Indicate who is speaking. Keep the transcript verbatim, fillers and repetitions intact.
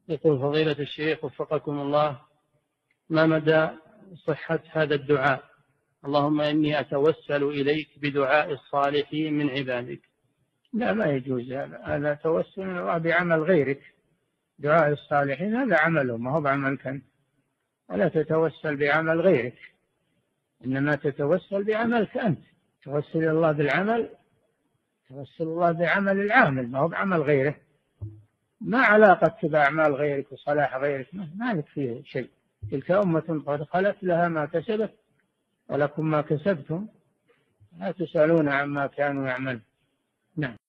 Speaker 1: يقول فضيلة الشيخ وفقكم الله، ما مدى صحة هذا الدعاء؟ اللهم إني أتوسل إليك بدعاء الصالحين من عبادك.
Speaker 2: لا، ما يجوز هذا، هذا توسل الله بعمل غيرك. دعاء الصالحين هذا عملهم، ما هو بعملك أنت، ولا تتوسل بعمل غيرك، إنما تتوسل بعملك أنت. توسل الله بالعمل، توسل الله بعمل العامل، ما هو بعمل غيره. ما علاقة بأعمال غيرك وصلاح غيرك، ما لك فيه شيء. تلك أمة قد خلت لها ما كسبت ولكم ما كسبتم، لا تسألون عما كانوا يعملون. نعم.